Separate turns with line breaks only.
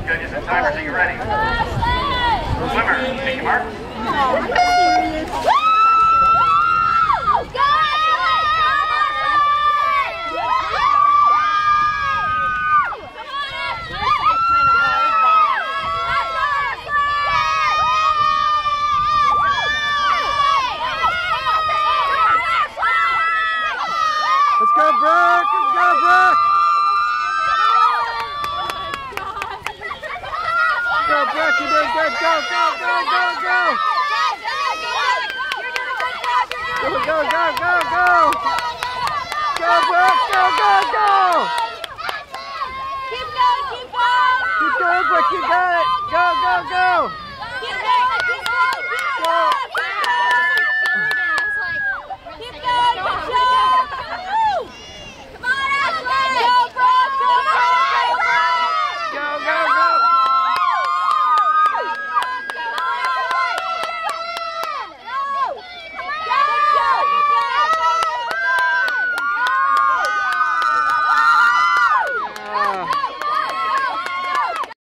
judges and timers, are you ready? Swimmer, take your mark.
Let's go, Brooke! Let's go, Brooke! Go, Brooke! You're doing good! Go, go, go, go, go! Go, go, go, go, go! Go, Brooke! Go, go, go!
Keep going, keep going!
Keep going, Brooke! You got